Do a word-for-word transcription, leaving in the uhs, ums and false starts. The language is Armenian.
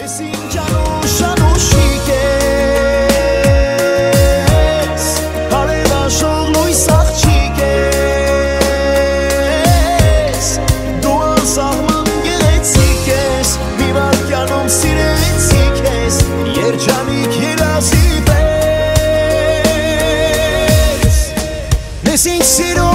Ես ինձ անուշ անուշիկ ես Հարևաշող լույս աղջիկ ես Դու անսահման գեղեցիկ ես Մի վարկյանում սիրեցիկ ես Երջանիկ երազի պես Ես ինձ սիրում